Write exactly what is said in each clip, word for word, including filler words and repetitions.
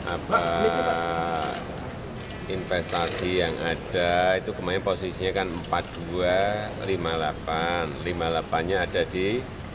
apa investasi yang ada itu kemarin posisinya kan empat dua lima delapan, lima delapan-nya ada di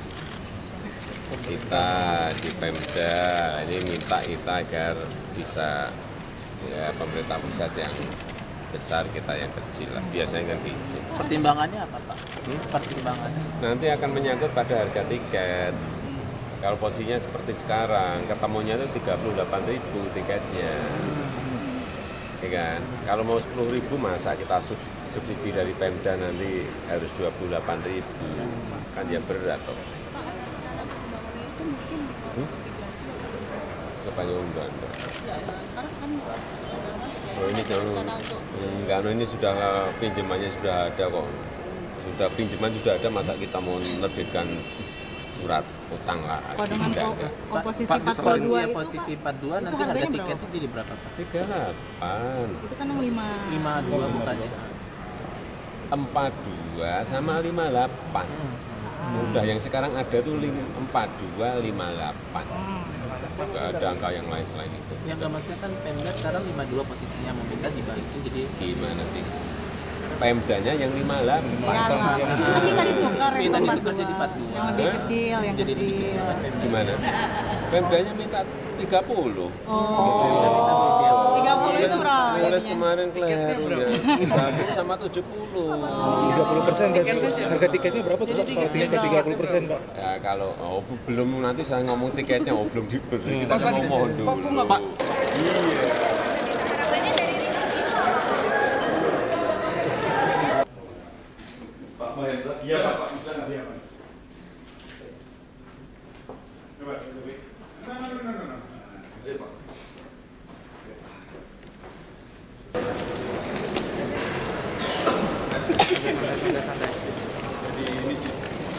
kita di Pemda. Ini minta kita agar bisa ya pemerintah pusat yang besar, kita yang kecil lah. Biasanya kan gitu. Pertimbangannya apa Pak? Hmm? Pertimbangannya? Nanti akan menyangkut pada harga tiket. Kalau posisinya seperti sekarang, ketemunya itu tiga puluh delapan ribu tiketnya. Ya kan? Kalau mau sepuluh ribu masa kita subsidi dari Pemda nanti harus dua puluh delapan ribu. Kan ya berat toh. Hmm? Kepanjangan Belanda. Oh, ini jangan enggak, ini sudah pinjamannya sudah ada kok. Sudah pinjaman sudah ada, masa kita mau menerbitkan surat utang lah. Kalau dengan enggak, komposisi Pak, empat puluh dua ya, itu, posisi empat puluh dua itu nanti harga harganya tiketnya berapa? jadi berapa Pak? tiga puluh delapan. Itu kan lima lima puluh dua bukan ya? empat puluh dua sama lima puluh delapan. Udah yang sekarang ada tuh empat puluh dua, lima puluh delapan. Nggak ada angka yang lain selain itu. Yang nggak maksudnya kan Pemda sekarang lima puluh dua posisinya, meminta dibalikin jadi Gimana sih? Pemdanya yang lima puluh delapan. ya, nanti kan ditukar yang minta empat ditukar jadi empat puluh dua. yang lebih kecil, yang Jadi lebih kecil kecil. kan Pemda. Gimana? Pemdanya minta tiga puluh. Oh, tiga puluh itu berapa? Mulai kemarin keliru ya. tiga puluh sama tujuh puluh. tiga puluh persen harga tiketnya berapa tuh Pak? Kalau tiket tiga puluh persen Pak? Ya kalau oh, belum nanti saya ngomong tiketnya, oh belum diberi. Kita kan mau mohon dulu. Pak. Iya. Iya Pak, Pak silakan dia Pak. Coba, lebih. No, no, no, no, no. Iya Pak. Jadi ini sih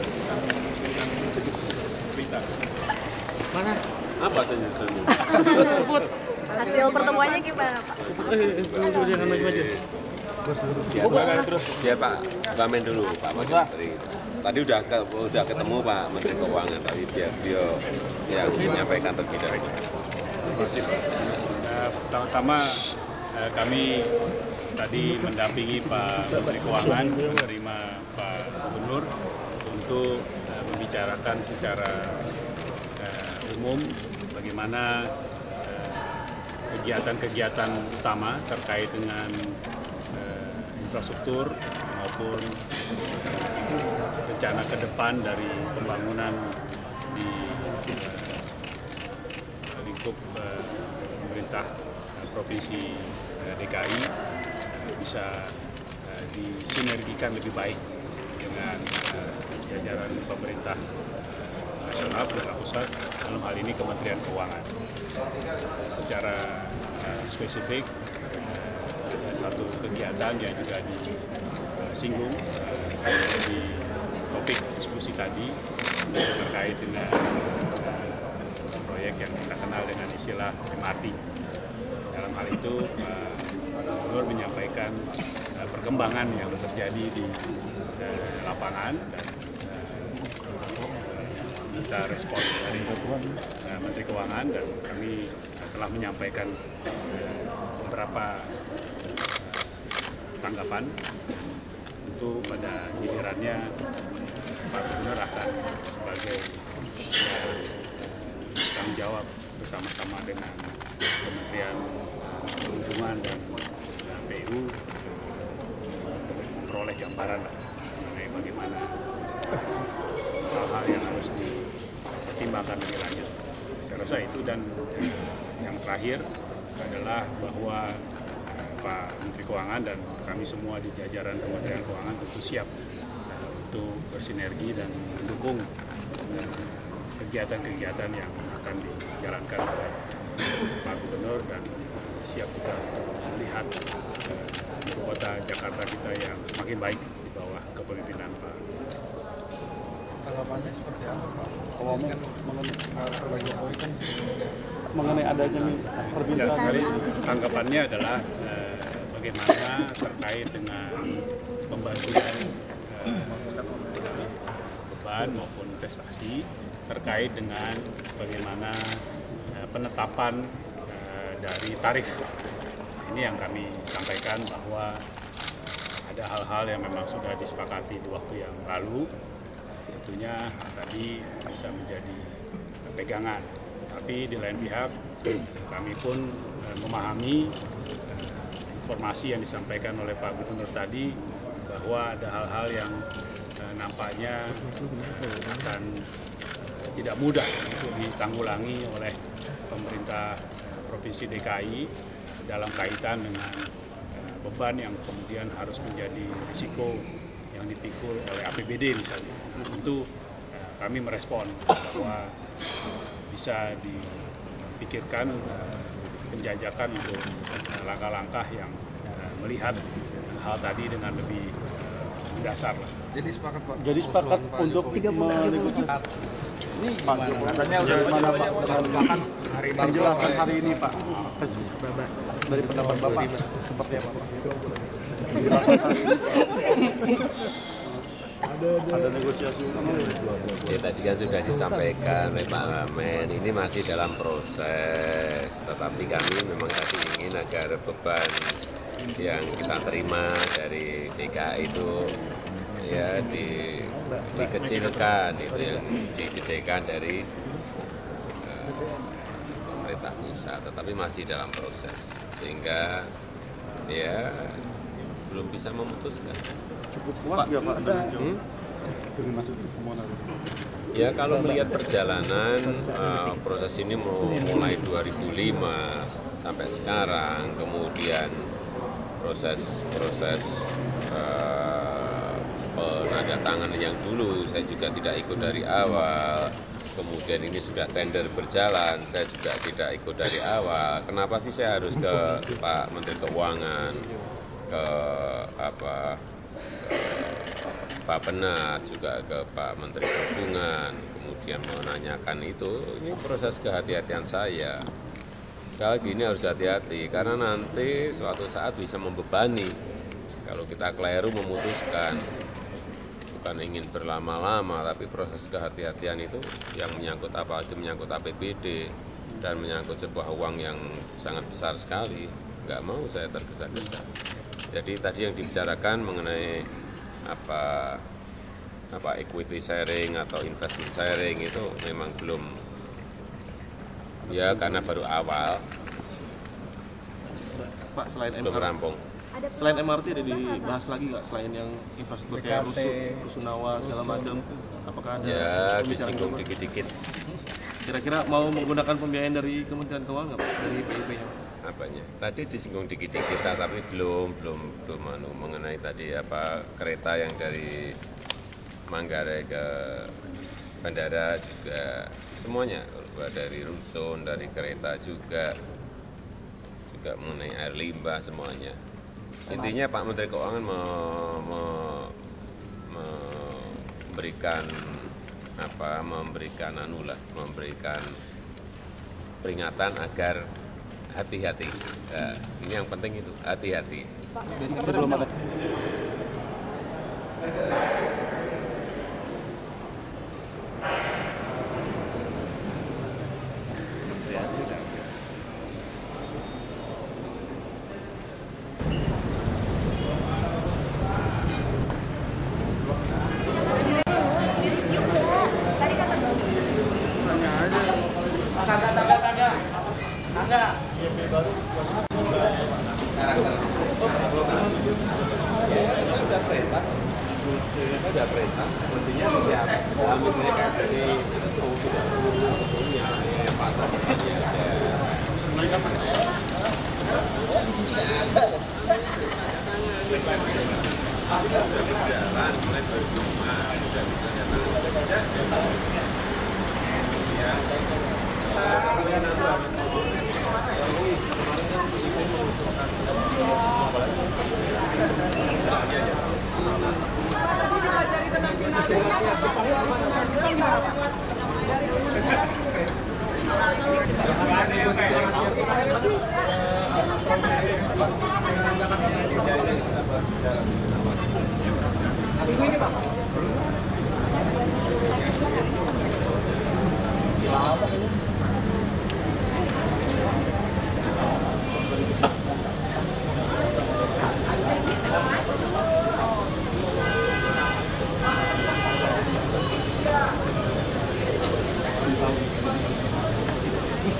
cerita. Mana? Apa saja saja? Hasil pertemuannya gimana, Pak? Jangan maju-maju. Biar, terus biar Pak Wamen dulu, Pak Menteri. Tadi udah ke, udah ketemu Pak Menteri Keuangan, tapi biar beliau yang menyampaikan terlebih dahulu. Terima kasih Pak. Uh, pertama-tama uh, kami tadi mendampingi Pak Menteri Keuangan menerima Pak Gubernur untuk uh, membicarakan secara uh, umum bagaimana kegiatan-kegiatan uh, utama terkait dengan uh, infrastruktur maupun uh, rencana ke depan dari pembangunan di uh, lingkup uh, pemerintah uh, Provinsi uh, D K I uh, bisa uh, disinergikan lebih baik dengan uh, jajaran pemerintah uh, nasional, pemerintah pusat, dalam hal ini Kementerian Keuangan. Uh, secara uh, spesifik uh, ada satu kegiatan yang juga disinggung uh, di topik diskusi tadi terkait dengan uh, proyek yang kita kenal dengan istilah M R T. Dalam hal itu, Pak Gubernur menyampaikan uh, perkembangan yang terjadi di uh, lapangan dan uh, kita respon dari uh, Menteri Keuangan, dan kami uh, telah menyampaikan uh, beberapa uh, tanggapan. Tentu pada gilirannya Pak Gubernur akan sebagai ya, tanggung jawab bersama-sama dengan Kementerian Perhubungan dan P U memperoleh gambaran mengenai bagaimana hal-hal yang harus dipertimbangkan lebih lanjut. Saya rasa itu, dan yang terakhir adalah bahwa Pak Menteri Keuangan dan kami semua di jajaran Kementerian Keuangan tentu siap untuk bersinergi dan mendukung kegiatan-kegiatan yang akan dijalankan oleh Pak Gubernur, dan siap juga untuk melihat ibu kota Jakarta kita yang semakin baik di bawah kepemimpinan Pak. Tanggapannya seperti apa Pak? Kalau kan mengenai Pak Jokowi kan mengenai adanya perbincangan. Ya, tanggapannya adalah eh, bagaimana terkait dengan pembagian eh, beban maupun investasi, terkait dengan bagaimana eh, penetapan eh, dari tarif. Ini yang kami sampaikan bahwa ada hal-hal yang memang sudah disepakati di waktu yang lalu, tentunya tadi bisa menjadi pegangan. Tapi di lain pihak kami pun memahami informasi yang disampaikan oleh Pak Gubernur tadi bahwa ada hal-hal yang nampaknya akan tidak mudah untuk ditanggulangi oleh pemerintah Provinsi D K I dalam kaitan dengan beban yang kemudian harus menjadi risiko yang dipikul oleh A P B D misalnya. Tentu kami merespon bahwa bisa dipikirkan penjajakan untuk langkah-langkah yang melihat hal tadi dengan lebih mendasar. Jadi sepakat Pak. Jadi sepakat untuk menegosiasi. Ini Pak, katanya udah mana Pak dengan penjelasan hari ini Pak dari pendapat Bapak seperti apa Pak? Penjelasan hari ini ada, ada negosiasi ya tadi kan sudah disampaikan oleh Pak Wamen, ini masih dalam proses, tetapi kami memang tadi ingin agar beban yang kita terima dari D K I itu ya di, dikecilkan, itu yang digedekan dari uh, pemerintah pusat, tetapi masih dalam proses sehingga ya belum bisa memutuskan. Cukup puas nggak Pak Hmm? dengan masuk pertemuan? Ya kalau melihat perjalanan uh, proses ini mulai dua ribu lima sampai sekarang, kemudian proses-proses uh, penandatanganan yang dulu saya juga tidak ikut dari awal, kemudian ini sudah tender berjalan, saya juga tidak ikut dari awal. Kenapa sih saya harus ke Pak Menteri Keuangan, ke apa? Pak Penas, juga ke Pak Menteri Perhubungan, kemudian menanyakan itu, ini proses kehati-hatian saya. Sekali lagi ini harus hati-hati, karena nanti suatu saat bisa membebani. Kalau kita keliru memutuskan, bukan ingin berlama-lama, tapi proses kehati-hatian itu yang menyangkut apalagi menyangkut A P B D, dan menyangkut sebuah uang yang sangat besar sekali, nggak mau saya tergesa-gesa. Jadi tadi yang dibicarakan mengenai apa apa equity sharing atau investment sharing itu memang belum, ya karena baru awal, Pak, selain belum M R T, rampung. selain M R T ada dibahas lagi nggak, selain yang infrastruktur kayak rusun, rusunawa segala macam, apakah ada Ya pembicaraan disinggung Pak? dikit-dikit. Kira-kira mau menggunakan pembiayaan dari Kementerian Keuangan nggak Pak, dari P I P-nya? Apanya? Tadi disinggung dikit-dikit kita, tapi belum belum belum anu, mengenai tadi apa kereta yang dari Manggarai ke bandara juga semuanya, dari rusun, dari kereta juga, juga mengenai air limbah semuanya. Intinya Pak Menteri Keuangan me, me, memberikan apa memberikan anulah memberikan peringatan agar hati-hati. Nah, ini yang penting itu hati-hati. Belum ada. Ada kereta, mestinya siap. Kami mereka dari punya pasar ya. Jalan mulai berjumpa sudah bisa Ini Pak.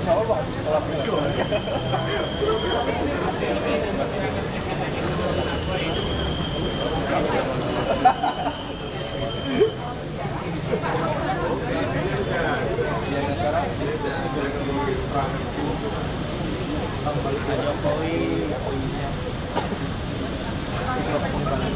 Jokowi